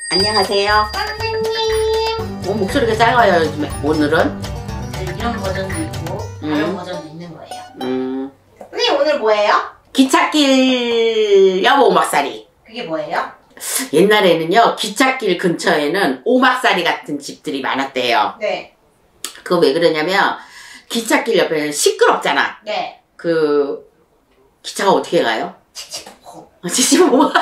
안녕하세요. 선생님. 목소리가 작아요, 요즘에. 오늘은? 이런 버전도 있고, 다른 버전도 있는 거예요. 선생님, 오늘 뭐예요? 기찻길 여보 오막살이. 그게 뭐예요? 옛날에는요, 기찻길 근처에는 오막살이 같은 집들이 많았대요. 네. 그거 왜 그러냐면, 기찻길 옆에는 시끄럽잖아. 네. 기차가 어떻게 가요? 칙칙폭. 칙칙폭.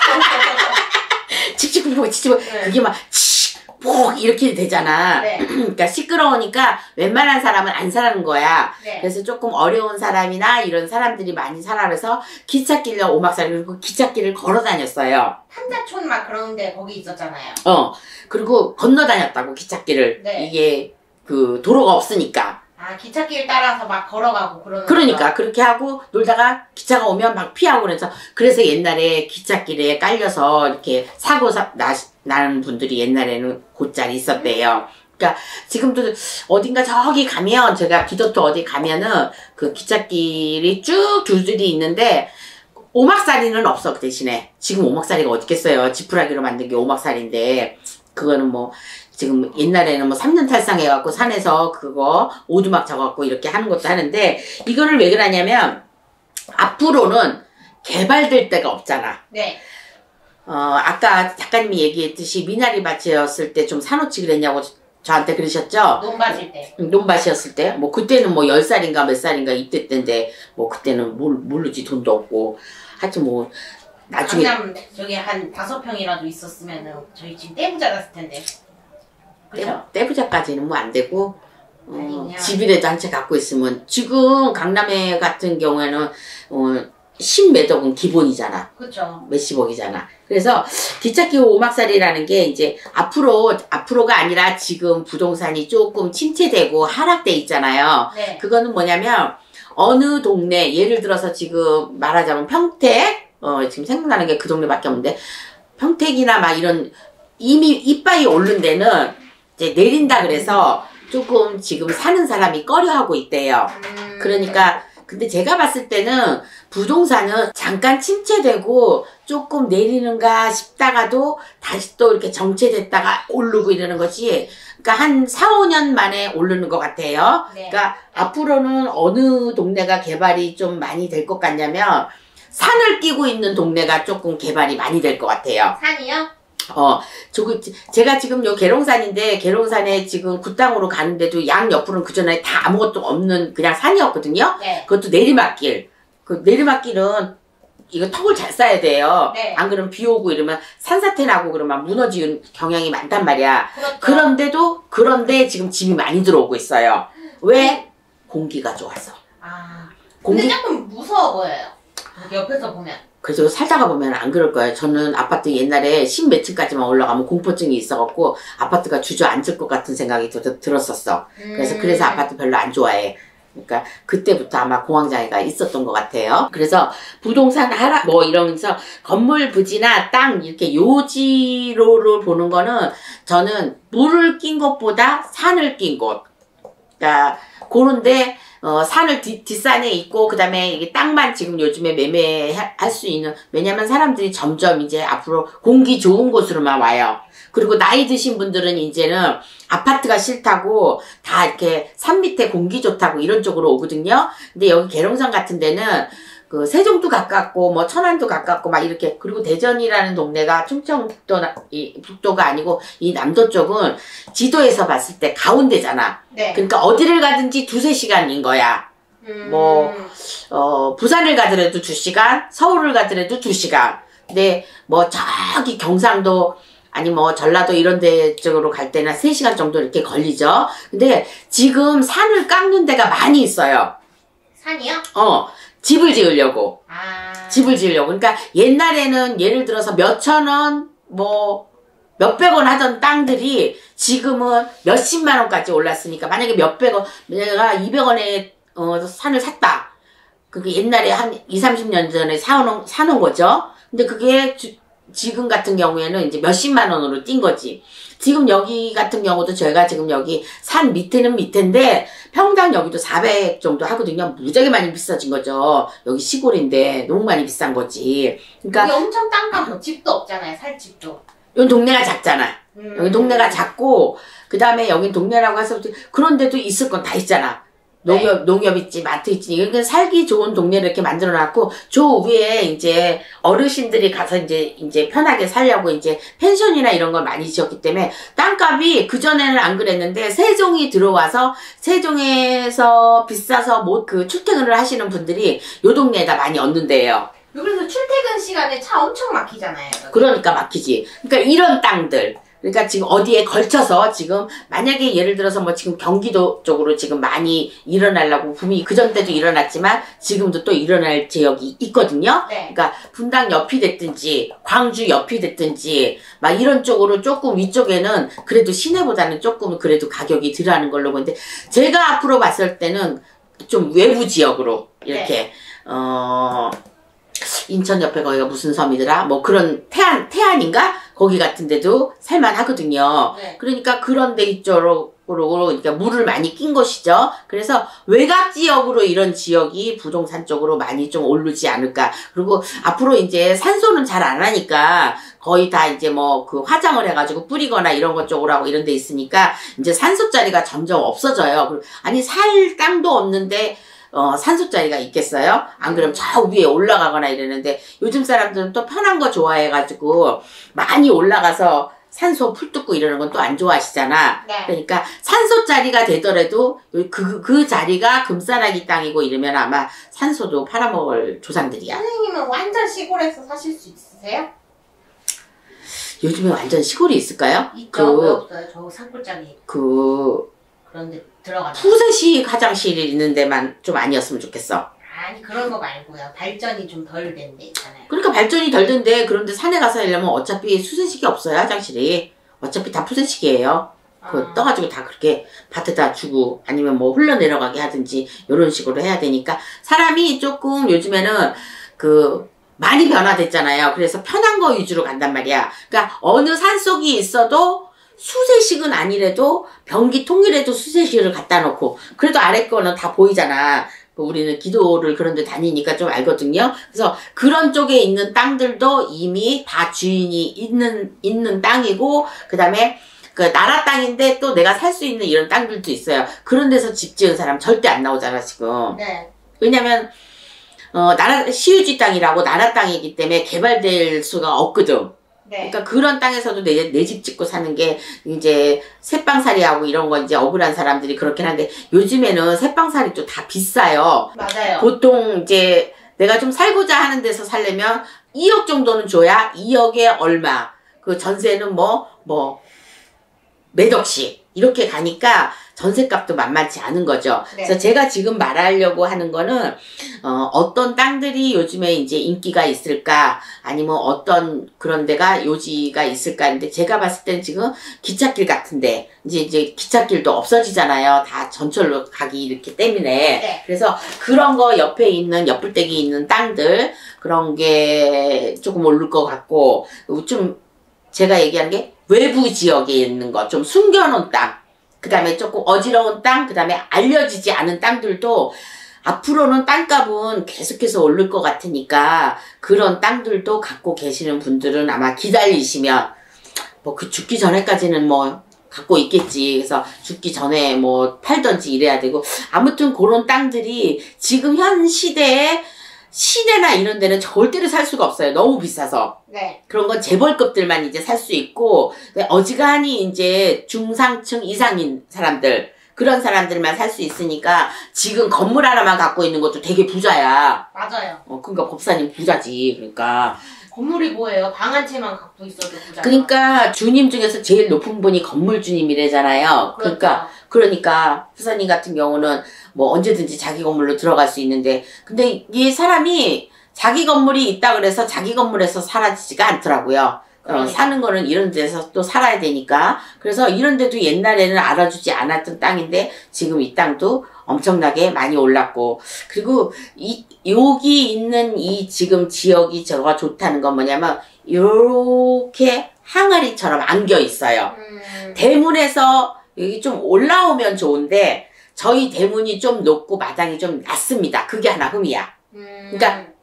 칙칙폭. 네. 그게 막, 칙폭 이렇게 되잖아. 네. 그러니까 시끄러우니까 웬만한 사람은 안 사는 거야. 네. 그래서 조금 어려운 사람이나 이런 사람들이 많이 살아. 그래서 기찻길로 오막살이, 그리고 기찻길을 걸어 다녔어요. 한자촌 막 그런데 거기 있었잖아요. 그리고 건너 다녔다고, 기찻길을. 네. 이게 도로가 없으니까. 아, 기찻길 따라서 막 걸어가고 그러는 그러니까 그렇게 하고 놀다가 기차가 오면 막 피하고 그래서 옛날에 기찻길에 깔려서 이렇게 사고 나는 분들이 옛날에는 곧잘 있었대요. 그러니까 지금도 어딘가 저기 가면, 제가 기도토 어디 가면은 그 기찻길이 쭉 줄줄이 있는데 오막살이는 없어. 그 대신에 지금 오막살이가 어디 있겠어요. 지푸라기로 만든 게 오막살인데, 그거는 뭐 지금 옛날에는 뭐 3년 탈상해갖고 산에서 그거 오두막 져갖고 이렇게 하는 것도 하는데, 이거를 왜 그러냐면 앞으로는 개발될 데가 없잖아. 네. 아까 작가님이 얘기했듯이 미나리 밭이었을 때 좀 사놓지 그랬냐고 저한테 그러셨죠? 논밭일 때. 논밭이었을 때? 뭐 그때는 뭐 10살인가 몇 살인가 이때 때인데, 뭐 그때는 모르지, 돈도 없고. 하여튼 뭐 나중에 강남 저기 한 5평이라도 있었으면은 저희 지금 떼부자 됐을 텐데. 그죠? 떼부자까지는 뭐 안 되고, 아니냐. 집이라도 한 채 갖고 있으면, 지금 강남에 같은 경우에는 10몇억은 기본이잖아. 그쵸. 몇십억이잖아. 그래서 기찻길 오막살이라는 게 이제 앞으로가 아니라 지금 부동산이 조금 침체되고 하락돼 있잖아요. 네. 그거는 뭐냐면 어느 동네, 예를 들어서 지금 말하자면 평택, 지금 생각나는 게 그 동네밖에 없는데, 평택이나 막 이런 이미 이빠이 오른 데는 이제 내린다 그래서 조금 지금 사는 사람이 꺼려하고 있대요. 그러니까 근데 제가 봤을 때는 부동산은 잠깐 침체되고 조금 내리는가 싶다가도 다시 또 이렇게 정체됐다가 오르고 이러는 거지. 그러니까 한 4, 5년 만에 오르는 것 같아요. 네. 그러니까 앞으로는 어느 동네가 개발이 좀 많이 될 것 같냐면, 산을 끼고 있는 동네가 조금 개발이 많이 될 것 같아요. 산이요? 제가 지금 요 계룡산인데, 계룡산에 지금 굿당으로 가는데도 양 옆으로는 그전에 다 아무것도 없는 그냥 산이었거든요. 네. 그것도 내리막길. 그 내리막길은 이거 턱을 잘 쌓아야 돼요. 네. 안 그러면 비 오고 이러면 산사태 나고 그러면 무너지는 경향이 많단 말이야. 그렇죠. 그런데 지금 짐이 많이 들어오고 있어요. 왜? 공기가 좋아서. 아. 근데 조금 무서워 보여요. 여기 옆에서 보면. 그래서 살다가 보면 안 그럴 거예요. 저는 아파트 옛날에 10몇 층까지만 올라가면 공포증이 있어갖고 아파트가 주저앉을 것 같은 생각이 들었었어. 그래서 아파트 별로 안 좋아해. 그러니까 그때부터 아마 공황장애가 있었던 것 같아요. 그래서 부동산 하락 뭐 이러면서 건물 부지나 땅 이렇게 요지로를 보는 거는, 저는 물을 낀 것보다 산을 낀 곳. 그러니까 그런데 산을 뒷산에 있고, 그 다음에 이게 땅만 지금 요즘에 매매할 수 있는, 왜냐면 사람들이 점점 이제 앞으로 공기 좋은 곳으로만 와요. 그리고 나이 드신 분들은 이제는 아파트가 싫다고 다 이렇게 산 밑에 공기 좋다고 이런 쪽으로 오거든요. 근데 여기 계룡산 같은 데는 그 세종도 가깝고 뭐 천안도 가깝고 막 이렇게, 그리고 대전이라는 동네가 북도가 아니고 이 남도 쪽은 지도에서 봤을 때 가운데잖아. 네. 그러니까 어디를 가든지 2~3시간인 거야. 부산을 가더라도 2시간, 서울을 가더라도 2시간. 근데 뭐 저기 경상도 아니 뭐 전라도 이런 데 쪽으로 갈 때는 3시간 정도 이렇게 걸리죠. 근데 지금 산을 깎는 데가 많이 있어요. 산이요? 집을 지으려고. 아. 집을 지으려고. 그러니까 옛날에는 예를 들어서 몇천 원, 뭐 몇백 원 하던 땅들이 지금은 몇십만 원까지 올랐으니까, 만약에 몇백 원, 내가 200원에 산을 샀다. 그게 옛날에 한 20~30년 전에 사놓은 거죠. 근데 그게 지금 같은 경우에는 이제 몇십만 원으로 뛴 거지. 지금 여기 같은 경우도 저희가 지금 여기 산 밑에는 밑인데 평당 여기도 400 정도 하거든요. 무지하게 많이 비싸진 거죠. 여기 시골인데 너무 많이 비싼 거지. 그러니까 여기 엄청 땅 많고 집도 없잖아요. 살 집도. 여기 동네가 작잖아. 여기 동네가 작고 그 다음에 여긴 동네라고 해서 그런데도 있을 건 다 있잖아. 농협 있지, 마트 있지. 그러니까 살기 좋은 동네를 이렇게 만들어 놨고, 저 위에 이제 어르신들이 가서 이제 편하게 살려고 이제 펜션이나 이런 걸 많이 지었기 때문에 땅값이 그전에는 안 그랬는데, 세종이 들어와서, 세종에서 비싸서 그 출퇴근을 하시는 분들이 요 동네에다 많이 얻는데요. 그래서 출퇴근 시간에 차 엄청 막히잖아요. 여기. 그러니까 막히지. 그러니까 이런 땅들. 그러니까 지금 어디에 걸쳐서 지금 만약에 예를 들어서 뭐 지금 경기도 쪽으로 지금 많이 일어나려고 붐이 그전때도 일어났지만 지금도 또 일어날 지역이 있거든요. 네. 그러니까 분당 옆이 됐든지 광주 옆이 됐든지 막 이런 쪽으로 조금 위쪽에는 그래도 시내보다는 조금 그래도 가격이 덜하는 걸로 보는데 제가 앞으로 봤을 때는 좀 외부 지역으로 이렇게 인천 옆에 거기가 무슨 섬이더라? 뭐 그런 태안인가? 거기 같은 데도 살만하거든요. 네. 그러니까 그런 데 이쪽으로 그러니까 물을 많이 낀 곳이죠. 그래서 외곽 지역으로 이런 지역이 부동산 쪽으로 많이 좀 오르지 않을까. 그리고 앞으로 이제 산소는 잘 안 하니까 거의 다 이제 뭐 그 화장을 해가지고 뿌리거나 이런 것 쪽으로 하고 이런 데 있으니까 이제 산소자리가 점점 없어져요. 아니 살 땅도 없는데 산소자리가 있겠어요? 안 그러면 저 위에 올라가거나 이러는데 요즘 사람들은 또 편한 거 좋아해가지고 많이 올라가서 산소 풀 뜯고 이러는 건 또 안 좋아하시잖아. 네. 그러니까 산소자리가 되더라도 그 자리가 금싸라기 땅이고 이러면 아마 산소도 팔아먹을 조상들이야. 선생님은 완전 시골에서 사실 수 있으세요? 요즘에 완전 시골이 있을까요? 있죠. 왜 없어요? 저 산골짜기 그런데 들어가요. 푸세식 화장실이 있는 데만 좀 아니었으면 좋겠어. 아니 그런 거 말고요. 발전이 좀 덜 된 데 있잖아요. 그러니까 발전이 덜 된데 그런데 산에 가서 하려면 어차피 수세식이 없어요. 화장실이. 어차피 다 푸세식이에요. 떠가지고 다 그렇게 밭에다 주고 아니면 뭐 흘러내려가게 하든지 이런 식으로 해야 되니까 사람이 조금 요즘에는 많이 변화됐잖아요. 그래서 편한 거 위주로 간단 말이야. 그러니까 어느 산속이 있어도 수세식은 아니래도 변기 통일에도 수세식을 갖다 놓고 그래도 아래 거는 다 보이잖아. 우리는 기도를 그런 데 다니니까 좀 알거든요. 그래서 그런 쪽에 있는 땅들도 이미 다 주인이 있는 땅이고 그 다음에 그 나라 땅인데 또 내가 살 수 있는 이런 땅들도 있어요. 그런 데서 집 지은 사람 절대 안 나오잖아 지금. 네. 왜냐면 시유지 땅이라고 나라 땅이기 때문에 개발될 수가 없거든. 네. 그러니까 그런 땅에서도 내 집 짓고 사는 게 이제 새빵살이하고 이런 거 이제 억울한 사람들이 그렇긴 한데 요즘에는 새빵살이도 다 비싸요. 맞아요. 보통 이제 내가 좀 살고자 하는 데서 살려면 2억 정도는 줘야 2억에 얼마. 그 전세는 몇 억씩 이렇게 가니까 전세값도 만만치 않은 거죠. 네. 그래서 제가 지금 말하려고 하는 거는 어떤 땅들이 요즘에 이제 인기가 있을까 아니면 어떤 그런 데가 요지가 있을까 근데 제가 봤을 때는 지금 기찻길 같은데 이제 기찻길도 없어지잖아요. 다 전철로 가기 이렇기 때문에. 네. 그래서 그런 거 옆에 있는 옆불대기 있는 땅들 그런 게 조금 오를 것 같고 좀 제가 얘기하는 게 외부 지역에 있는 거 좀 숨겨놓은 땅 그 다음에 조금 어지러운 땅, 그 다음에 알려지지 않은 땅들도 앞으로는 땅값은 계속해서 오를 것 같으니까 그런 땅들도 갖고 계시는 분들은 아마 기다리시면 죽기 전에까지는 갖고 있겠지. 그래서 죽기 전에 팔던지 이래야 되고 아무튼 그런 땅들이 지금 현 시대에 시내나 이런 데는 절대로 살 수가 없어요. 너무 비싸서. 네. 그런 건 재벌급들만 이제 살 수 있고, 어지간히 이제 중상층 이상인 사람들, 그런 사람들만 살 수 있으니까, 지금 건물 하나만 갖고 있는 것도 되게 부자야. 맞아요. 그러니까 법사님 부자지. 그러니까. 건물이 뭐예요? 방 한 채만 갖고 있어도 부자. 그러니까 주님 중에서 제일 높은 분이 건물 주님이래잖아요. 그러니까 부사님 같은 경우는 언제든지 자기 건물로 들어갈 수 있는데 근데 이 사람이 자기 건물이 있다 그래서 자기 건물에서 사라지지가 않더라고요. 사는 거는 이런 데서 또 살아야 되니까 그래서 이런 데도 옛날에는 알아주지 않았던 땅인데 지금 이 땅도 엄청나게 많이 올랐고 그리고 여기 있는 이 지금 지역이 저가 좋다는 건 뭐냐면 요렇게 항아리처럼 안겨 있어요. 대문에서 여기 좀 올라오면 좋은데 저희 대문이 좀 높고 마당이 좀 낮습니다. 그게 하나 흠이야. 그러니까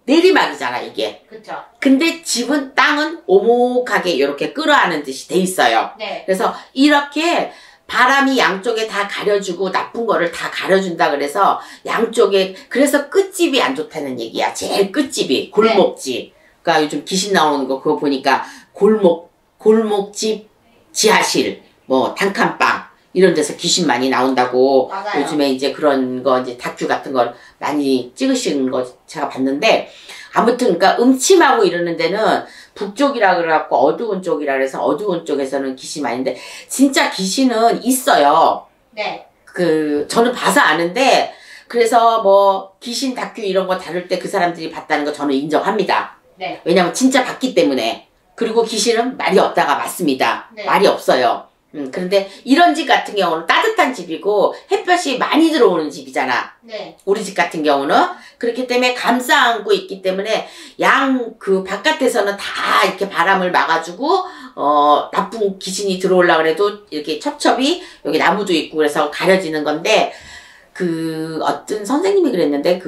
내리막이잖아 이게. 그쵸. 근데 집은 땅은 오목하게 이렇게 끌어안는 듯이 돼 있어요. 네. 그래서 이렇게 바람이 양쪽에 다 가려주고 나쁜 거를 다 가려준다 그래서 양쪽에 그래서 끝집이 안 좋다는 얘기야. 제일 끝집이 골목집. 그러니까 요즘 귀신 나오는 거 그거 보니까 골목집 지하실 뭐 단칸방 이런 데서 귀신 많이 나온다고. 맞아요. 요즘에 이제 그런 거 이제 다큐 같은 걸 많이 찍으시는 거 제가 봤는데 아무튼 그러니까 음침하고 이러는 데는 북쪽이라 그래갖고 어두운 쪽이라 그래서 어두운 쪽에서는 귀신이 많이 있는데 진짜 귀신은 있어요. 네. 저는 봐서 아는데 그래서 뭐 귀신 다큐 이런 거 다룰 때 그 사람들이 봤다는 거 저는 인정합니다. 네. 왜냐면 진짜 봤기 때문에. 그리고 귀신은 말이 없다가 맞습니다. 네. 말이 없어요. 그런데 이런 집 같은 경우는 따뜻한 집이고 햇볕이 많이 들어오는 집이잖아. 네. 우리 집 같은 경우는. 그렇기 때문에 감싸 안고 있기 때문에 바깥에서는 다 이렇게 바람을 막아주고, 나쁜 귀신이 들어오려고 그래도 이렇게 첩첩이 여기 나무도 있고 그래서 가려지는 건데, 어떤 선생님이 그랬는데,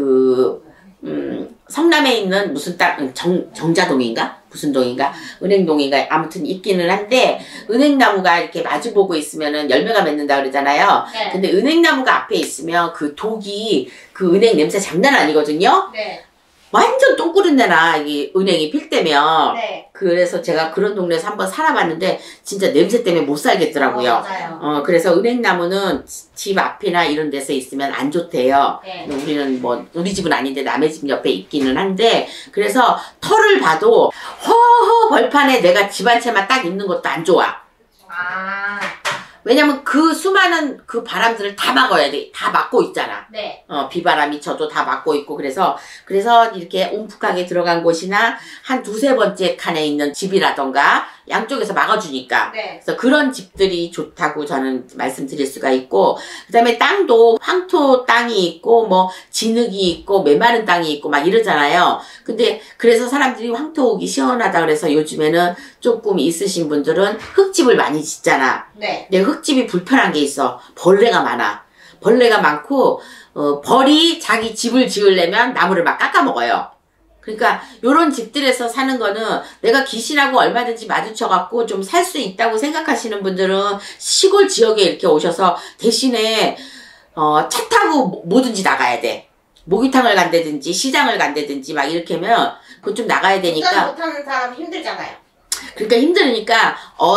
성남에 있는 무슨 정자동인가? 무슨 동인가? 은행동인가? 아무튼 있기는 한데, 은행나무가 이렇게 마주보고 있으면은 열매가 맺는다 그러잖아요. 네. 근데 은행나무가 앞에 있으면 그 독이, 그 은행 냄새 장난 아니거든요? 네. 완전 똥꾸른 내나, 이 은행이 필 때면. 네. 그래서 제가 그런 동네에서 한번 살아봤는데, 진짜 냄새 때문에 못 살겠더라고요. 맞아요. 그래서 은행나무는 집 앞이나 이런 데서 있으면 안 좋대요. 네. 우리는 우리 집은 아닌데 남의 집 옆에 있기는 한데, 그래서 털을 봐도, 허허 벌판에 내가 집 한 채만 딱 있는 것도 안 좋아. 왜냐면 그 수많은 그 바람들을 다 막아야 돼. 다 막고 있잖아. 네. 비바람이 쳐도 다 막고 있고 그래서 이렇게 움푹하게 들어간 곳이나 한 두세 번째 칸에 있는 집이라던가 양쪽에서 막아주니까. 네. 그래서 그런 집들이 좋다고 저는 말씀드릴 수가 있고, 그 다음에 땅도 황토 땅이 있고, 뭐, 진흙이 있고, 메마른 땅이 있고, 막 이러잖아요. 근데, 그래서 사람들이 황토 오기 시원하다 그래서 요즘에는 조금 있으신 분들은 흙집을 많이 짓잖아. 네. 근데 흙집이 불편한 게 있어. 벌레가 많아. 벌레가 많고, 벌이 자기 집을 지으려면 나무를 막 깎아먹어요. 그러니까 요런 집들에서 사는 거는 내가 귀신하고 얼마든지 마주쳐갖고 좀 살 수 있다고 생각하시는 분들은 시골 지역에 이렇게 오셔서 대신에 차 타고 뭐든지 나가야 돼. 목욕탕을 간다든지 시장을 간다든지 막 이렇게 하면 그거 좀 나가야 되니까. 운전 못하는 사람 힘들잖아요. 그러니까 힘들으니까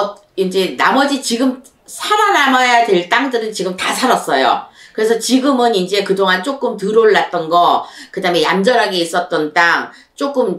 이제 나머지 지금 살아남아야 될 땅들은 지금 다 살았어요. 그래서 지금은 이제 그동안 조금 덜 올랐던 거, 그 다음에 얌전하게 있었던 땅, 조금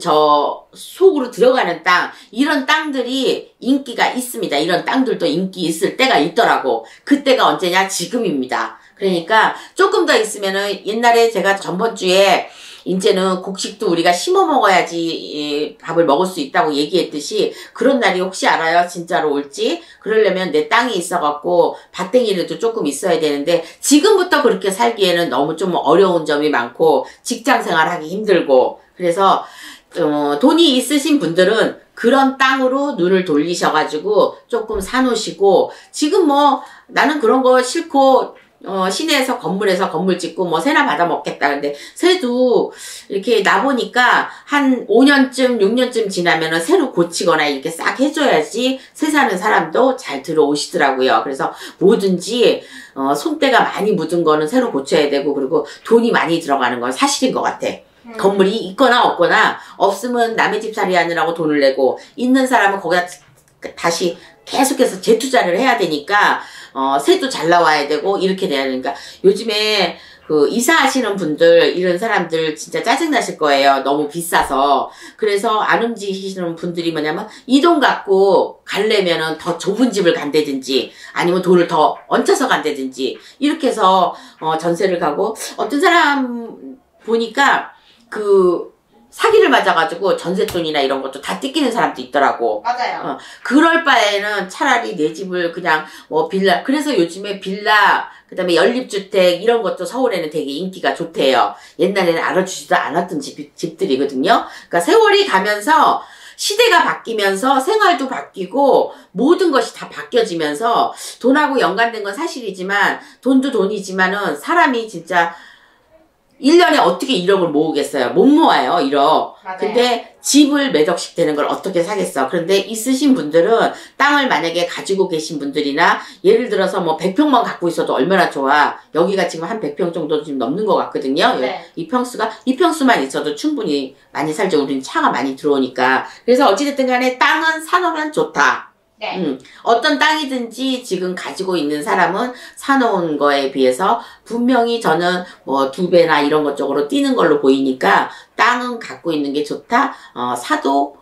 속으로 들어가는 땅, 이런 땅들이 인기가 있습니다. 이런 땅들도 인기 있을 때가 있더라고. 그때가 언제냐? 지금입니다. 그러니까 조금 더 있으면은 옛날에 제가 전번주에 이제는 곡식도 우리가 심어 먹어야지 밥을 먹을 수 있다고 얘기했듯이 그런 날이 혹시 알아요? 진짜로 올지? 그러려면 내 땅이 있어갖고 밭댕이라도 조금 있어야 되는데 지금부터 그렇게 살기에는 너무 좀 어려운 점이 많고 직장생활 하기 힘들고 그래서 돈이 있으신 분들은 그런 땅으로 눈을 돌리셔가지고 조금 사놓으시고 지금 뭐 나는 그런 거 싫고 시내에서 건물 짓고 뭐 새나 받아 먹겠다. 근데 새도 이렇게 나보니까 한 5년쯤 6년쯤 지나면은 새로 고치거나 이렇게 싹 해줘야지 새 사는 사람도 잘 들어오시더라고요. 그래서 뭐든지 손때가 많이 묻은 거는 새로 고쳐야 되고 그리고 돈이 많이 들어가는 건 사실인 것 같아. 건물이 있거나 없거나 없으면 남의 집 살이 하느라고 돈을 내고 있는 사람은 거기다 다시 계속해서 재투자를 해야 되니까 새도 잘 나와야 되고 이렇게 돼야 되니까 요즘에 그 이사하시는 분들 이런 사람들 진짜 짜증나실 거예요. 너무 비싸서. 그래서 안 움직이시는 분들이 뭐냐면 이 돈 갖고 가려면은 더 좁은 집을 간다든지 아니면 돈을 더 얹혀서 간다든지 이렇게 해서 전세를 가고 어떤 사람 보니까 사기를 맞아가지고 전셋돈이나 이런 것도 다 뜯기는 사람도 있더라고. 맞아요. 그럴 바에는 차라리 내 집을 그냥 빌라. 그래서 요즘에 빌라, 그 다음에 연립주택 이런 것도 서울에는 되게 인기가 좋대요. 옛날에는 알아주지도 않았던 집들이거든요. 그러니까 세월이 가면서 시대가 바뀌면서 생활도 바뀌고 모든 것이 다 바뀌어지면서 돈하고 연관된 건 사실이지만 돈도 돈이지만은 사람이 진짜 1년에 어떻게 1억을 모으겠어요? 못 모아요, 1억. 맞아요. 근데 집을 몇 억씩 되는 걸 어떻게 사겠어? 그런데 있으신 분들은 땅을 만약에 가지고 계신 분들이나 예를 들어서 뭐 100평만 갖고 있어도 얼마나 좋아. 여기가 지금 한 100평 정도 지금 넘는 것 같거든요. 네. 이 평수만 있어도 충분히 많이 살죠. 우리는 차가 많이 들어오니까. 그래서 어찌됐든 간에 땅은 사놓으면 좋다. 네. 어떤 땅이든지 지금 가지고 있는 사람은 사놓은 거에 비해서 분명히 저는 뭐 2배나 이런 것 쪽으로 뛰는 걸로 보이니까 땅은 갖고 있는 게 좋다. 사도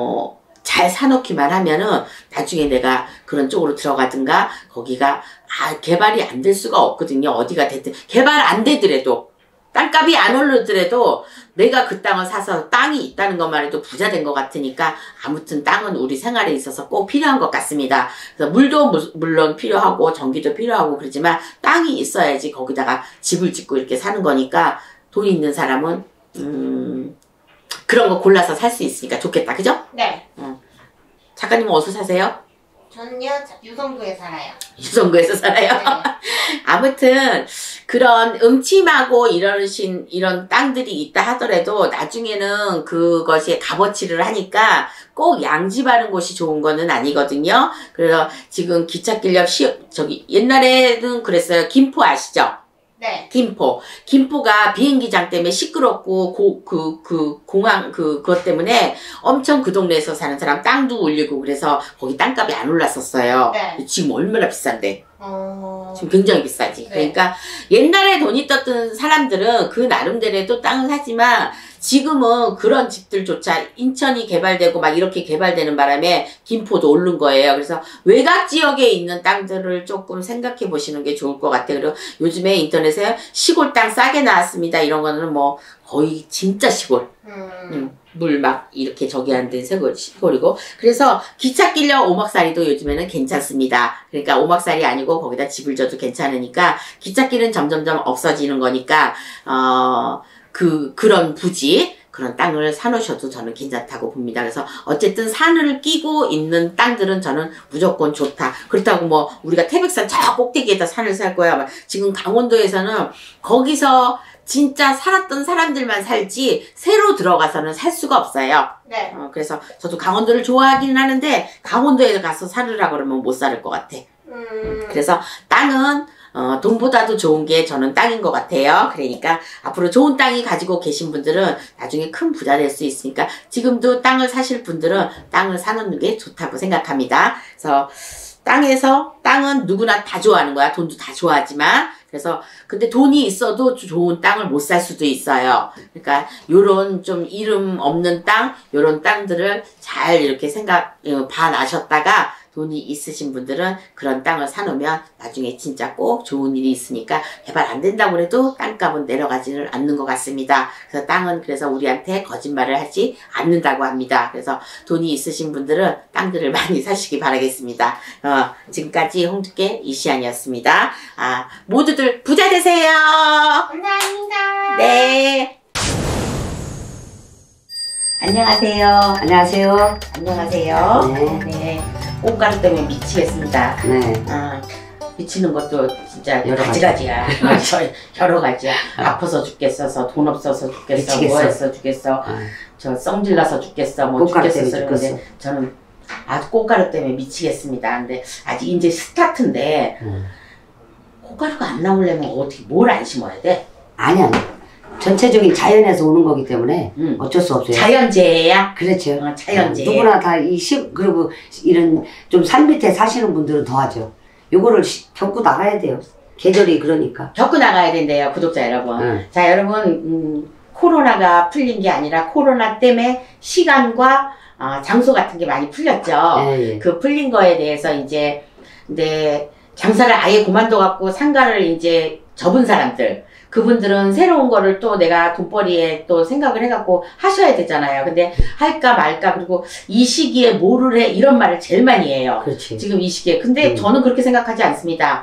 잘 사놓기만 하면은 나중에 내가 그런 쪽으로 들어가든가 거기가 개발이 안 될 수가 없거든요. 어디가 됐든 개발 안 되더라도 땅값이 안 오르더라도 내가 그 땅을 사서 땅이 있다는 것만 해도 부자 된 것 같으니까 아무튼 땅은 우리 생활에 있어서 꼭 필요한 것 같습니다. 그래서 물도 물론 필요하고 전기도 필요하고 그러지만 땅이 있어야지 거기다가 집을 짓고 이렇게 사는 거니까 돈 있는 사람은 그런 거 골라서 살 수 있으니까 좋겠다. 그죠? 네. 작가님은 어디서 사세요? 저는요, 유성구에 살아요. 유성구에서 살아요? 네. 아무튼 그런 음침하고 이런 땅들이 있다 하더라도 나중에는 그것이 값어치를 하니까 꼭 양집하는 곳이 좋은 거는 아니거든요. 그래서 지금 기찻길 옆 옛날에는 그랬어요. 김포 아시죠? 네. 김포가 비행기장 때문에 시끄럽고, 공항, 그것 때문에 엄청 그 동네에서 사는 사람 땅도 올리고 그래서 거기 땅값이 안 올랐었어요. 네. 지금 얼마나 비싼데. 지금 굉장히 비싸지. 네. 그러니까 옛날에 돈이 떴던 사람들은 그 나름대로도 땅을 사지만 지금은 그런 집들조차 인천이 개발되고 막 이렇게 개발되는 바람에 김포도 오른 거예요. 그래서 외곽 지역에 있는 땅들을 조금 생각해 보시는 게 좋을 것 같아요. 그리고 요즘에 인터넷에 시골 땅 싸게 나왔습니다. 이런 거는 뭐 거의 진짜 시골. 물 막 이렇게 저기 안 된 시골이고. 그래서 기찻길역 오막살이도 요즘에는 괜찮습니다. 그러니까 오막살이 아니고 거기다 집을 져도 괜찮으니까 기찻길은 점점점 없어지는 거니까 그런 부지 그런 땅을 사놓으셔도 저는 괜찮다고 봅니다. 그래서 어쨌든 산을 끼고 있는 땅들은 저는 무조건 좋다. 그렇다고 뭐 우리가 태백산 저 꼭대기에다 산을 살 거야. 지금 강원도에서는 거기서 진짜 살았던 사람들만 살지 새로 들어가서는 살 수가 없어요. 네. 그래서 저도 강원도를 좋아하기는 하는데 강원도에 가서 살으라 그러면 못 살 것 같아. 그래서 땅은 돈보다도 좋은 게 저는 땅인 것 같아요. 그러니까 앞으로 좋은 땅이 가지고 계신 분들은 나중에 큰 부자 될 수 있으니까 지금도 땅을 사실 분들은 땅을 사놓는 게 좋다고 생각합니다. 그래서 땅은 누구나 다 좋아하는 거야. 돈도 다 좋아하지만. 그래서 근데 돈이 있어도 좋은 땅을 못 살 수도 있어요. 그러니까 요런 좀 이름 없는 땅, 요런 땅들을 잘 이렇게 봐나셨다가 돈이 있으신 분들은 그런 땅을 사놓으면 나중에 진짜 꼭 좋은 일이 있으니까 개발 안 된다고 해도 땅값은 내려가지는 않는 것 같습니다. 그래서 땅은 그래서 우리한테 거짓말을 하지 않는다고 합니다. 그래서 돈이 있으신 분들은 땅들을 많이 사시기 바라겠습니다. 지금까지 홍두깨 이시안이었습니다. 모두들 부자 되세요. 감사합니다. 네. 안녕하세요. 안녕하세요. 안녕하세요. 네. 네. 꽃가루 때문에 미치겠습니다. 네. 미치는 것도 진짜 여러 가지가지야. 여러 가지야. 아파서 죽겠어서, 돈 없어서 죽겠어, 미치겠어. 뭐 해서 죽겠어, 저 썽질나서 죽겠어, 뭐 꽃가루 죽겠어. 때문에 그런데 죽겠어. 저는 아주 꽃가루 때문에 미치겠습니다. 근데 아직 이제 스타트인데 꽃가루가 안 나오려면 어떻게 뭘 안 심어야 돼? 아니. 전체적인 자연에서 오는 거기 때문에 어쩔 수 없어요. 자연재해야? 그렇죠. 자연재해. 누구나 다 그리고 이런 좀 산 밑에 사시는 분들은 더 하죠. 요거를 겪고 나가야 돼요. 계절이 그러니까. 겪고 나가야 된대요, 구독자 여러분. 자, 여러분, 코로나가 풀린 게 아니라 코로나 때문에 시간과 장소 같은 게 많이 풀렸죠. 예. 그 풀린 거에 대해서 이제, 근데 장사를 아예 그만둬갖고 상가를 이제 접은 사람들, 그분들은 새로운 거를 또 내가 돈벌이에 또 생각을 해갖고 하셔야 되잖아요. 근데 할까 말까, 그리고 이 시기에 뭐를 해, 이런 말을 제일 많이 해요. 그렇지. 지금 이 시기에. 근데 저는 그렇게 생각하지 않습니다.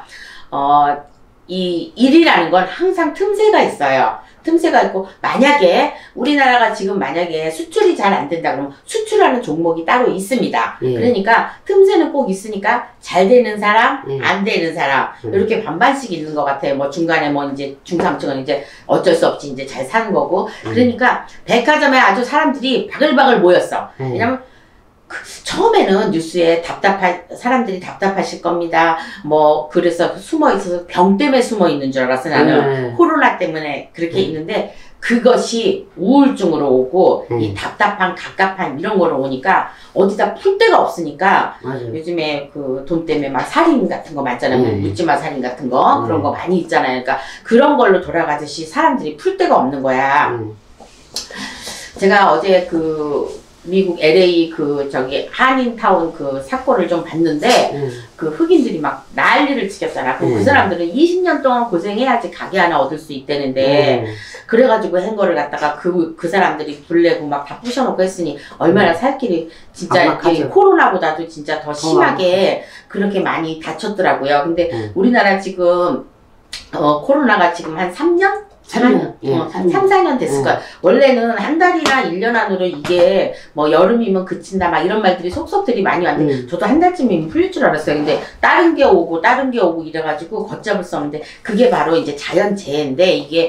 이 일이라는 건 항상 틈새가 있어요. 틈새가 있고, 만약에 우리나라가 지금 만약에 수출이 잘 안 된다 그러면 수출 수출하는 종목이 따로 있습니다. 예. 그러니까 틈새는 꼭 있으니까 잘 되는 사람, 예. 안 되는 사람 이렇게 반반씩 있는 것 같아요. 뭐 중간에 뭐 이제 중상층은 이제 어쩔 수 없이 이제 잘 사는 거고. 그러니까 백화점에 아주 사람들이 바글바글 모였어. 왜냐면 처음에는 뉴스에 사람들이 답답하실 겁니다. 뭐, 그래서 숨어 있어서 병 때문에 숨어 있는 줄 알았어, 나는. 코로나 때문에 그렇게 있는데, 그것이 우울증으로 오고, 이 답답한, 갑갑한 이런 거로 오니까, 어디다 풀 데가 없으니까, 맞아요. 요즘에 그 돈 때문에 막 살인 같은 거 많잖아요. 묻지마 살인 같은 거. 그런 거 많이 있잖아요. 그러니까 그런 걸로 돌아가듯이 사람들이 풀 데가 없는 거야. 제가 어제 미국 LA 한인타운 사건을 좀 봤는데, 그 흑인들이 막 난리를 치겠잖아. 그 사람들은 20년 동안 고생해야지 가게 하나 얻을 수 있다는데, 그래가지고 한 거를 갖다가 그 사람들이 불내고 막 다 부셔놓고 했으니, 얼마나 살 길이, 진짜 코로나보다도 진짜 더 심하게 그렇게 많이 다쳤더라고요. 근데 우리나라 지금, 코로나가 지금 한 3년? 3, 4년 됐을 거야. 원래는 한 달이나 1년 안으로 이게 뭐 여름이면 그친다 막 이런 말들이 속속들이 많이 왔는데 저도 한 달쯤이면 풀릴 줄 알았어요. 근데 다른 게 오고 이래가지고 걷잡을 수 없는데 그게 바로 이제 자연재해인데 이게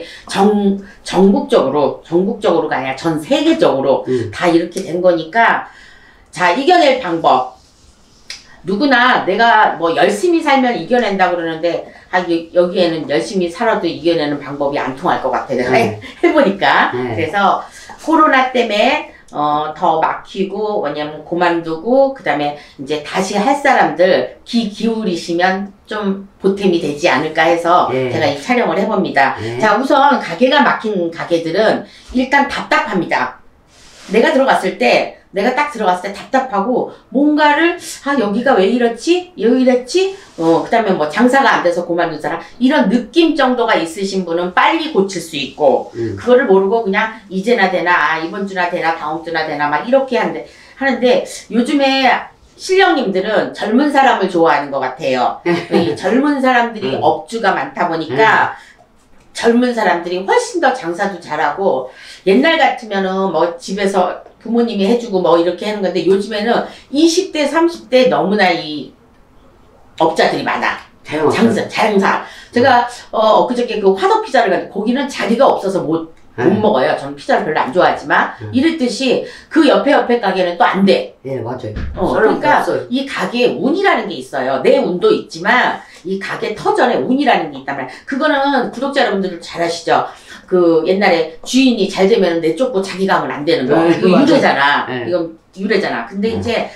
전국적으로가 아니라 전 세계적으로 다 이렇게 된 거니까 자, 이겨낼 방법. 누구나 내가 뭐 열심히 살면 이겨낸다 그러는데 여기에는 열심히 살아도 이겨내는 방법이 안 통할 것 같아. 내가 해보니까. 그래서 코로나 때문에 더 막히고 왜냐면 그만두고 그다음에 이제 다시 할 사람들 귀 기울이시면 좀 보탬이 되지 않을까 해서 제가 이 촬영을 해봅니다. 자, 우선 가게가 막힌 가게들은 일단 답답합니다. 내가 딱 들어갔을 때 답답하고, 뭔가를, 여기가 왜 이렇지? 그 다음에 뭐 장사가 안 돼서 그만둔 사람, 이런 느낌 정도가 있으신 분은 빨리 고칠 수 있고, 그거를 모르고 그냥 이제나 되나, 이번 주나 되나, 다음 주나 되나, 막 이렇게 하는데, 요즘에 실령님들은 젊은 사람을 좋아하는 것 같아요. 이 젊은 사람들이 업주가 많다 보니까, 젊은 사람들이 훨씬 더 장사도 잘하고, 옛날 같으면은 뭐 집에서 부모님이 해주고 뭐 이렇게 하는 건데 요즘에는 20대, 30대 너무나 이 업자들이 많아. 장사. 제가 엊그저께 그 화덕 피자를 갔는데 거기는 자리가 없어서 못 먹어요. 저는 피자를 별로 안 좋아하지만 이랬듯이 그 옆에 가게는 또 안 돼. 예, 맞아요. 그러니까 이 가게에 운이라는 게 있어요. 내 운도 있지만 이 가게 터전에 운이라는 게 있단 말이야. 그거는 구독자 여러분들 잘 아시죠? 그 옛날에 주인이 잘 되면 내쫓고 자기가 하면 안 되는 거. 이거 유래잖아. 이건 유래잖아. 근데 이제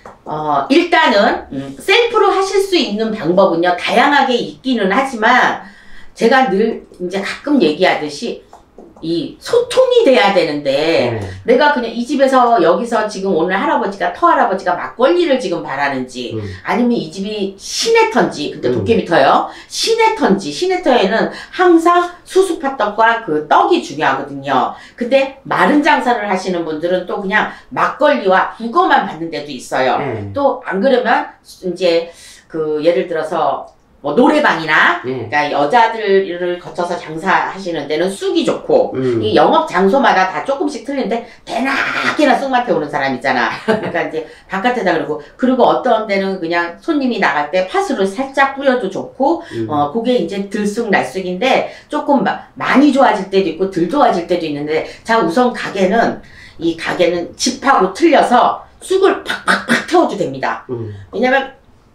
일단은 셀프로 하실 수 있는 방법은요 다양하게 있기는 하지만 제가 늘 이제 가끔 얘기하듯이 이 소통이 돼야 되는데 내가 그냥 이 집에서 여기서 지금 오늘 터할아버지가 막걸리를 지금 바라는지 아니면 이 집이 시내터인지 근데 도깨비터요 시내터에는 항상 수수팥떡과 그 떡이 중요하거든요. 근데 마른 장사를 하시는 분들은 또 그냥 막걸리와 국어만 받는 데도 있어요. 또 안 그러면 이제 그 예를 들어서 뭐 노래방이나 그러니까 여자들을 거쳐서 장사하시는 데는 쑥이 좋고 이 영업 장소마다 다 조금씩 틀린데 대낮에나 쑥 맛에 오는 사람 있잖아. 그러니까 이제 바깥에다 그리고 어떤 데는 그냥 손님이 나갈 때 팥으로 살짝 뿌려도 좋고 그게 이제 들쑥 날쑥인데 조금 많이 좋아질 때도 있고 덜 좋아질 때도 있는데 자 우선 이 가게는 집하고 틀려서 쑥을 팍팍팍 태워도 됩니다. 왜냐면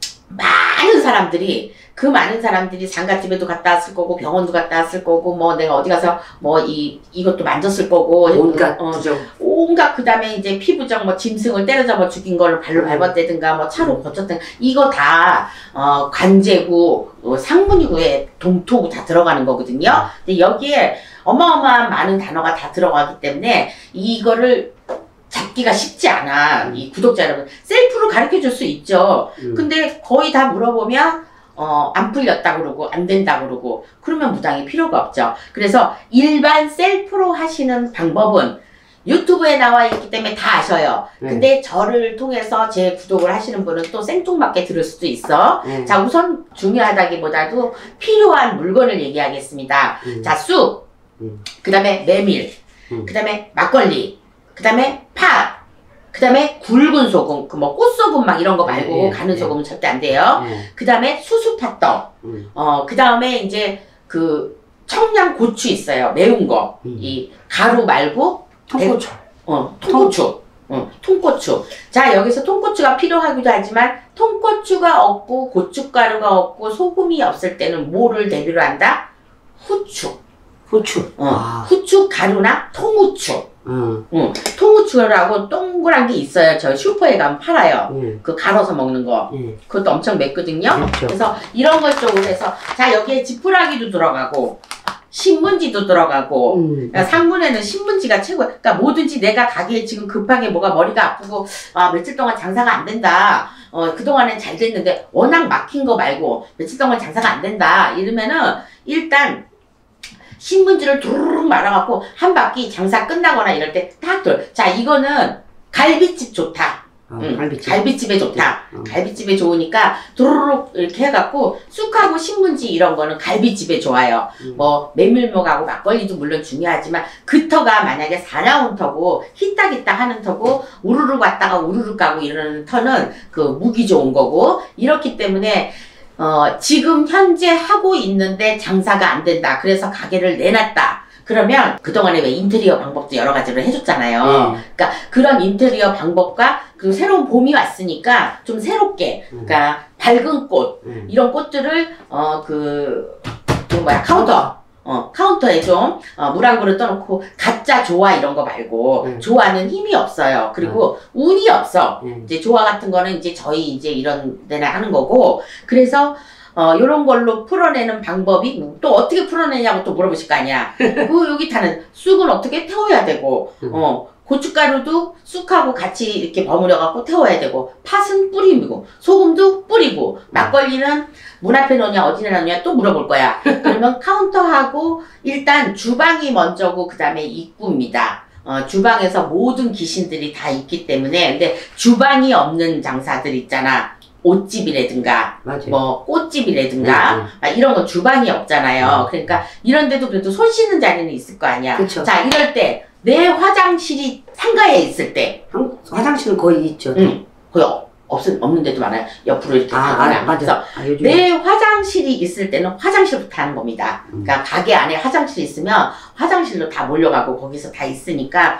그 많은 사람들이 상가집에도 갔다 왔을 거고 병원도 갔다 왔을 거고 뭐 내가 어디 가서 뭐 이것도 만졌을 거고 온갖 그다음에 이제 피부적 뭐 짐승을 때려잡아 죽인 거를 발로 밟았다든가 뭐 차로 거쳤든 이거 다 관제구 상문이구에 동토구 다 들어가는 거거든요. 근데 여기에 어마어마한 많은 단어가 다 들어가기 때문에 이거를 잡기가 쉽지 않아. 이 구독자 여러분 셀프로 가르쳐 줄 수 있죠. 근데 거의 다 물어보면 안 풀렸다 그러고 안 된다 그러고 그러면 무당이 필요가 없죠. 그래서 일반 셀프로 하시는 방법은 유튜브에 나와 있기 때문에 다 아셔요. 근데 저를 통해서 제 구독을 하시는 분은 또 생뚱맞게 들을 수도 있어. 자 우선 중요하다기보다도 필요한 물건을 얘기하겠습니다. 자 쑥, 그 다음에 메밀, 그 다음에 막걸리, 그 다음에 팥, 그 다음에 굵은 소금, 그 뭐 꽃소금 막 이런 거 말고 예, 가는 예. 소금은 절대 안 돼요. 예. 그 다음에 수수팥떡, 그 다음에 이제 그 청양고추 있어요. 매운 거. 이 가루 말고 통고추. 통고추. 통고추. 자, 여기서 통고추가 필요하기도 하지만 통고추가 없고 고춧가루가 없고 소금이 없을 때는 뭐를 대비로 한다? 후추. 후추. 후추 가루나 통후추. 통후추라고 동그란 게 있어요. 저희 슈퍼에 가면 팔아요. 그 갈아서 먹는 거. 그것도 엄청 맵거든요. 맵죠. 그래서 이런 걸 쪽으로 해서 자, 여기에 지푸라기도 들어가고 신문지도 들어가고 그러니까 상문에는 신문지가 최고. 그러니까 뭐든지 내가 가게에 지금 급하게 뭐가 머리가 아프고 며칠 동안 장사가 안 된다. 그동안엔 잘 됐는데 워낙 막힌 거 말고 며칠 동안 장사가 안 된다. 이러면은 일단 신문지를 두루룩 말아갖고 한 바퀴 장사 끝나거나 이럴 때 딱 돌. 자, 이거는 갈비집 좋다. 갈비집에 좋다. 갈비집에 좋으니까 두루룩 이렇게 해갖고 쑥하고 신문지 이런 거는 갈비집에 좋아요. 뭐 메밀묵하고 막걸리도 물론 중요하지만 그 터가 만약에 4나온 터고 히딱히딱 하는 터고 우르르 갔다가 우르르 가고 이러는 터는 그 무기 좋은 거고 이렇기 때문에 지금 현재 하고 있는데 장사가 안 된다. 그래서 가게를 내놨다. 그러면 그동안에 왜 인테리어 방법도 여러 가지로 해줬잖아요. 그러니까 그런 인테리어 방법과 그리고 새로운 봄이 왔으니까 좀 새롭게, 그러니까 밝은 꽃 이런 꽃들을 카운터에 좀 물 한 그릇 떠놓고 가짜 조화 이런 거 말고 조화는 힘이 없어요. 그리고 운이 없어. 이제 조화 같은 거는 이제 저희 이제 이런 데나 하는 거고 그래서 요런 걸로 풀어내는 방법이 또 어떻게 풀어내냐고 또 물어보실 거 아니야. 그 여기 타는 쑥은 어떻게 태워야 되고 고춧가루도 쑥하고 같이 이렇게 버무려 갖고 태워야 되고 팥은 뿌리고 소금도 뿌리고 막걸리는 문 앞에 놓냐 어디에 놓냐 또 물어볼 거야. 그러면 카운터하고 일단 주방이 먼저고 그 다음에 입구입니다. 주방에서 모든 귀신들이 다 있기 때문에 근데 주방이 없는 장사들 있잖아. 옷집이라든가 맞아요. 뭐 꽃집이라든가 이런 건 주방이 없잖아요. 그러니까 이런 데도 그래도 손 씻는 자리는 있을 거 아니야. 그쵸. 자, 이럴 때 내 화장실이 상가에 있을 때 화장실은 거의 있죠. 거의 없는 데도 많아요. 옆으로 이렇게 가거나. 맞아. 그래서 내 화장실이 있을 때는 화장실부터 하는 겁니다. 그러니까 가게 안에 화장실이 있으면 화장실로 다 몰려가고 거기서 다 있으니까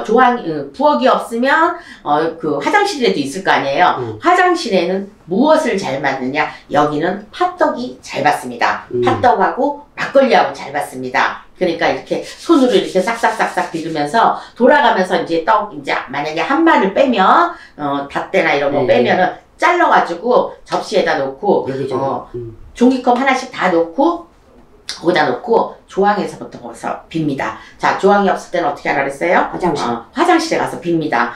부엌이 없으면 그 화장실에도 있을 거 아니에요. 화장실에는 무엇을 잘 맞느냐? 여기는 팥떡이 잘 받습니다. 팥떡하고 막걸리하고 잘 받습니다. 그러니까 이렇게 손으로 이렇게 싹싹싹싹 비르면서 돌아가면서 이제 이제 만약에 한 마를 빼면 닷대나 이런 거 빼면은 잘라가지고 접시에다 놓고 종이컵 하나씩 다 놓고 거기다 놓고 조항에서부터 거기서 빕니다. 자, 조항이 없을 때는 어떻게 하라 그랬어요? 화장실에 가서 빕니다.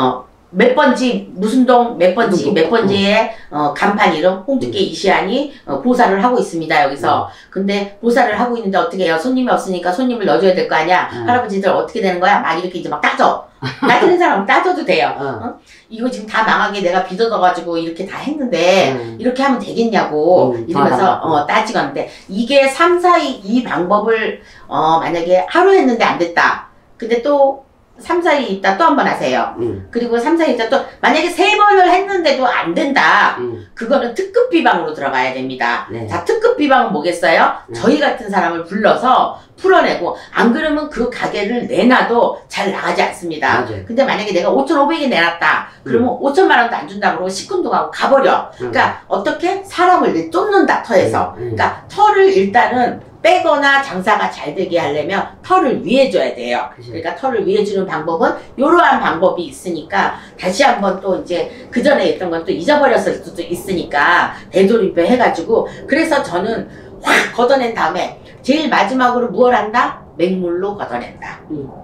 몇 번지 무슨 동 몇 번지에 간판 이름 홍두깨 이시안이 보살을 하고 있습니다. 여기서 근데 보살을 하고 있는데 어떻게 해요? 손님이 없으니까 손님을 넣어줘야 될 거 아니야. 할아버지들 어떻게 되는 거야? 막 이렇게 이제 막 따져. 따지는 사람은 따져도 돼요. 이거 지금 다 망하게 내가 빚어져가지고 이렇게 다 했는데 이렇게 하면 되겠냐고 이러면서 따지건데 이게 3, 4, 2 방법을 만약에 하루 했는데 안 됐다. 근데 또 3, 4일 있다 또 한 번 하세요. 그리고 3, 4일 있다 또 만약에 3번을 했는데도 안 된다. 그거는 특급 비방으로 들어가야 됩니다. 자, 특급 비방은 뭐겠어요? 저희 같은 사람을 불러서 풀어내고 안 그러면 그 가게를 내놔도 잘 나가지 않습니다. 근데 만약에 내가 5,500에 내놨다. 그러면 5천만 원도 안 준다 그러고 시큰둥하고 가버려. 그러니까 어떻게 사람을 쫓는다 터에서. 그러니까 터를 일단은 빼거나 장사가 잘 되게 하려면 털을 위해 줘야 돼요. 그러니까 털을 위해 주는 방법은 이러한 방법이 있으니까 다시 한번 또 이제 그 전에 했던 건 또 잊어버렸을 수도 있으니까 되돌이표 해가지고 그래서 저는 확 걷어낸 다음에 제일 마지막으로 무얼 한다? 맹물로 걷어낸다.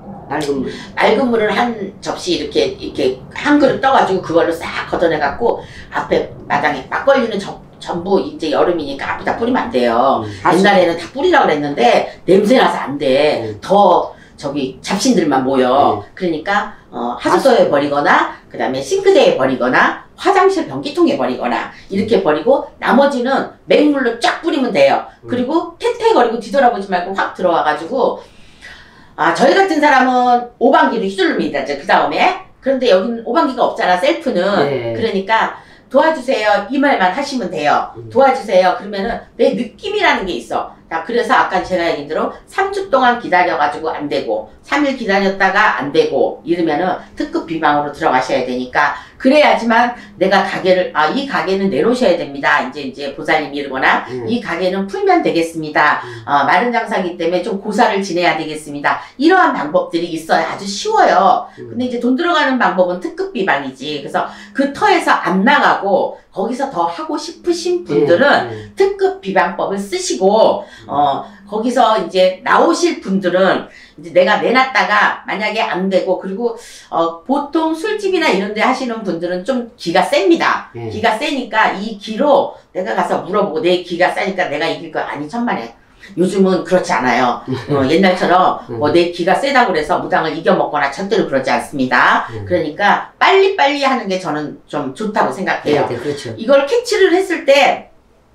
맑은 물을 한 접시 이렇게 한 그릇 떠가지고 그걸로 싹 걷어내갖고 앞에 마당에 막걸리는 전부 이제 여름이니까 앞에다 뿌리면 안 돼요. 옛날에는 다 뿌리라고 그랬는데 냄새나서 안 돼. 더 저기 잡신들만 모여. 그러니까 하수도에 버리거나 그 다음에 싱크대에 버리거나 화장실 변기통에 버리거나 이렇게 버리고 나머지는 맹물로 쫙 뿌리면 돼요. 그리고 태태거리고 뒤돌아보지 말고 확 들어와가지고 저희 같은 사람은 오방기로 휘두릅니다. 그 다음에 그런데 여기는 오방기가 없잖아, 셀프는. 네. 그러니까 도와주세요 이 말만 하시면 돼요. 도와주세요 그러면은 내 느낌이라는 게 있어. 자, 그래서 아까 제가 얘기한 대로 3주 동안 기다려가지고 안 되고 3일 기다렸다가 안 되고 이러면은 특급 비방으로 들어가셔야 되니까, 그래야지만 내가 가게를 이 가게는 내놓으셔야 됩니다. 이제 보살님이 이러거나 이 가게는 풀면 되겠습니다. 마른 장사기 때문에 좀 고사를 지내야 되겠습니다. 이러한 방법들이 있어야 아주 쉬워요. 근데 이제 돈 들어가는 방법은 특급 비방이지. 그래서 그 터에서 안 나가고 거기서 더 하고 싶으신 분들은 특급 비방법을 쓰시고, 거기서 이제 나오실 분들은 이제 내가 내놨다가 만약에 안 되고, 그리고 보통 술집이나 이런 데 하시는 분들은 좀 기가 셉니다. 기가 세니까 이 기로 내가 가서 물어보고, 내 기가 세니까 내가 이길 거 아니 천만에. 요즘은 그렇지 않아요. 옛날처럼 뭐 내 기가 세다고 그래서 무당을 이겨먹거나 절대로 그러지 않습니다. 그러니까 빨리빨리 하는 게 저는 좀 좋다고 생각해요. 네, 그렇죠. 이걸 캐치를 했을 때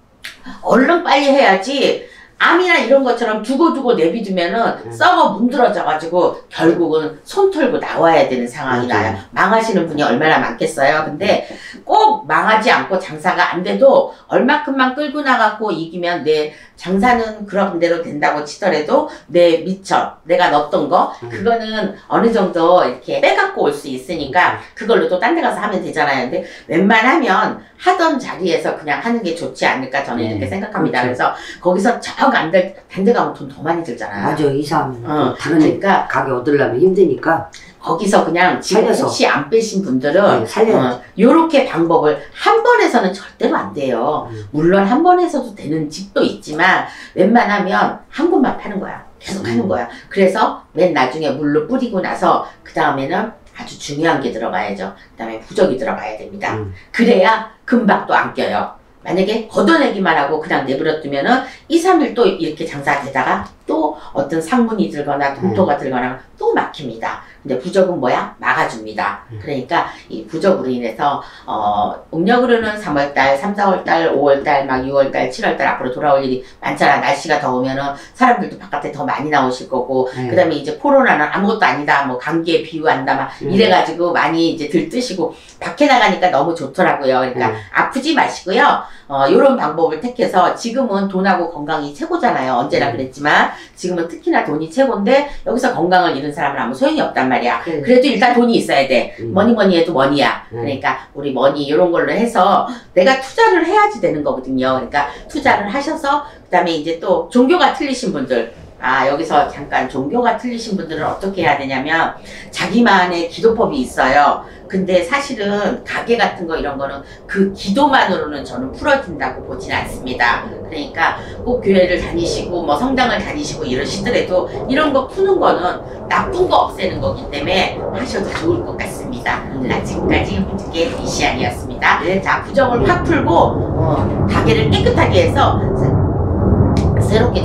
얼른 빨리 해야지, 암이나 이런 것처럼 두고두고 내비두면은 썩어 문드러져가지고 결국은 손 털고 나와야 되는 상황이 나요. 망하시는 분이 얼마나 많겠어요. 근데 꼭 망하지 않고 장사가 안 돼도 얼마큼만 끌고 나가고 이기면 내 장사는 그런 대로 된다고 치더라도 내 미처 내가 넣었던 거 그거는 어느 정도 이렇게 빼갖고 올 수 있으니까 그걸로 또 딴 데 가서 하면 되잖아요. 근데 웬만하면 하던 자리에서 그냥 하는 게 좋지 않을까 저는 이렇게 생각합니다. 그래서 거기서 정 안 될 단 데 가면 돈 더 많이 들잖아요. 맞아, 이사하면 다른 그러니까 가게 얻으려면 힘드니까 거기서 그냥 지금 살려서. 혹시 안 빼신 분들은 살려야지. 요렇게 방법을 한 번에서는 절대로 안 돼요. 물론 한 번에서도 되는 집도 있지만 웬만하면 한 번만 파는 거야. 계속 하는 거야. 그래서 맨 나중에 물로 뿌리고 나서 그 다음에는 아주 중요한 게 들어가야죠. 그 다음에 부적이 들어가야 됩니다. 그래야 금방 또 안 껴요. 만약에 걷어내기만 하고 그냥 내버려두면은 2, 3일 또 이렇게 장사되다가 또 어떤 상문이 들거나 동토가 들거나 또 막힙니다. 근데 부적은 뭐야? 막아줍니다. 그러니까 이 부적으로 인해서 음력으로는 3월달, 3, 4월달, 5월달, 막 6월달, 7월달 앞으로 돌아올 일이 많잖아. 날씨가 더우면은 사람들도 바깥에 더 많이 나오실 거고, 그 다음에 이제 코로나는 아무것도 아니다, 뭐 감기에 비유한다, 막 이래가지고 많이 이제 들뜨시고 밖에 나가니까 너무 좋더라고요. 그러니까 아프지 마시고요. 요런 방법을 택해서, 지금은 돈하고 건강이 최고잖아요. 언제나 그랬지만 지금은 특히나 돈이 최고인데 여기서 건강을 잃은 사람은 아무 소용이 없단 말이야. 그래도 일단 돈이 있어야 돼. 뭐니 해도 머니야. 그러니까 우리 머니 이런 걸로 해서 내가 투자를 해야지 되는 거거든요. 그러니까 투자를 하셔서 그 다음에 이제 또 종교가 틀리신 분들, 여기서 잠깐 종교가 틀리신 분들은 어떻게 해야 되냐면 자기만의 기도법이 있어요. 근데 사실은 가게 같은 거 이런 거는 그 기도만으로는 저는 풀어진다고 보진 않습니다. 그러니까 꼭 교회를 다니시고 뭐 성당을 다니시고 이러시더라도 이런 거 푸는 거는 나쁜 거 없애는 거기 때문에 하셔도 좋을 것 같습니다. 지금까지 훈트계 이시안이었습니다. 자, 부정을 확 풀고 가게를 깨끗하게 해서 새롭게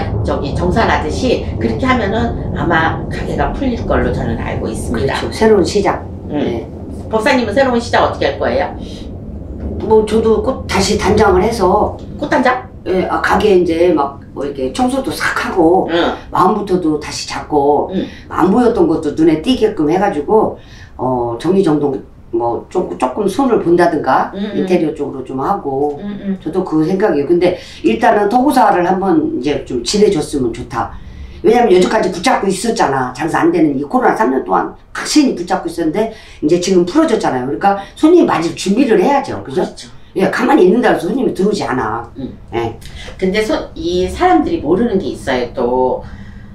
정산하듯이 그렇게 하면은 아마 가게가 풀릴 걸로 저는 알고 있습니다. 그렇죠. 새로운 시작. 네. 법사님은 새로운 시작 어떻게 할 거예요? 뭐 저도 꼭 다시 단장을 해서 꽃단장? 예, 가게 이제 막 뭐 이렇게 청소도 싹 하고 마음부터도 다시 잡고 안 보였던 것도 눈에 띄게끔 해가지고 정리정돈 뭐 조금 손을 본다든가 인테리어 쪽으로 좀 하고 저도 그 생각이에요. 근데 일단은 토구사를 한번 이제 좀 지내줬으면 좋다. 왜냐면 여태까지 붙잡고 있었잖아. 장사 안 되는 이 코로나 3년 동안 확실히 붙잡고 있었는데 이제 지금 풀어졌잖아요. 그러니까 손님이 맞을 준비를 해야죠. 그죠? 그렇죠. 예, 가만히 있는다고 해서 손님이 들어오지 않아. 예. 근데 이 사람들이 모르는 게 있어요. 또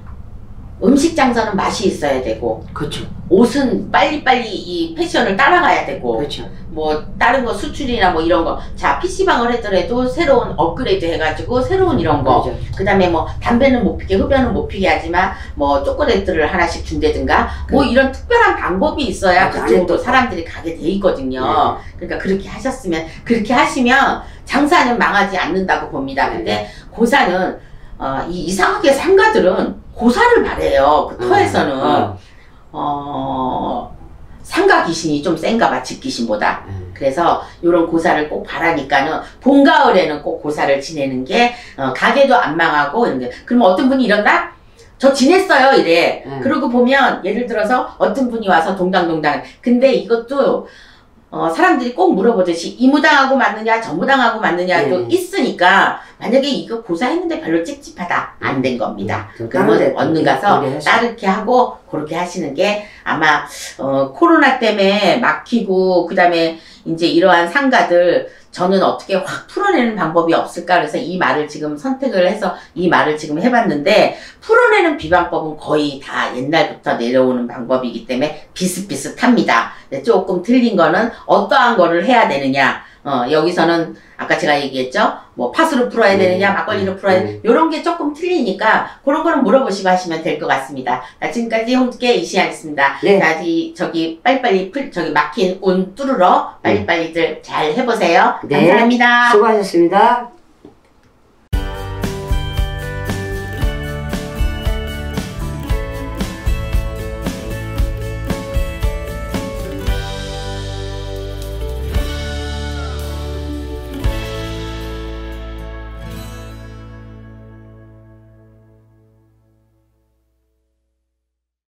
음식 장사는 맛이 있어야 되고, 그렇죠. 옷은 빨리빨리 이 패션을 따라가야 되고, 그렇죠. 뭐 다른 거 수출이나 뭐 이런 거, 자 PC방을 했더라도 새로운 업그레이드 해가지고 새로운 이런 거, 그렇죠. 그 다음에 뭐 담배는 못 피게, 흡연은 못 피게 하지만 뭐 초콜릿들을 하나씩 준다든가 뭐 이런 특별한 방법이 있어야 그 안에 또 사람들이 가게 돼 있거든요. 그러니까 그렇게 하셨으면, 그렇게 하시면 장사는 망하지 않는다고 봅니다. 근데 고사는 이상하게 상가들은 고사를 말해요. 그 터에서는 상가 귀신이 좀 센가 봐, 집 귀신보다. 그래서 요런 고사를 꼭 바라니까는 봄 가을에는 꼭 고사를 지내는 게 가게도 안 망하고 이런 게. 그러면 어떤 분이 이런다? 저 지냈어요 이래. 네. 그러고 보면 예를 들어서 어떤 분이 와서 동당동당. 근데 이것도 사람들이 꼭 물어보듯이 이 무당하고 맞느냐 저 무당하고 맞느냐도 네. 있으니까 만약에 이거 고사했는데 별로 찝찝하다 안 된 겁니다. 네. 그러면 얼른 가서 네. 따르게 하고 그렇게 하시는 게 아마 코로나 때문에 막히고 그 다음에 이제 이러한 상가들 저는 어떻게 확 풀어내는 방법이 없을까 그래서 이 말을 지금 선택을 해서 이 말을 지금 해봤는데 풀어내는 비방법은 거의 다 옛날부터 내려오는 방법이기 때문에 비슷비슷합니다. 근데 조금 틀린 거는 어떠한 거를 해야 되느냐 여기서는 아까 제가 얘기했죠. 뭐 팥으로 풀어야 되느냐 막걸리로 풀어야 되느냐 요런 게 조금 틀리니까 그런 거는 물어보시고 하시면 될 것 같습니다. 자, 지금까지 홍두깨 이시안이었습니다. 네. 자, 저기 빨리빨리 저기 막힌 운 뚫으러 빨리빨리들 잘 해보세요. 네. 감사합니다. 수고하셨습니다.